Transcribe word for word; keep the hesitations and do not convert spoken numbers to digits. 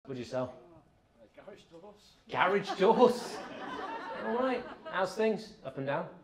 What do you sell? Uh, garage doors. Garage doors. All right. How's things? Up and down?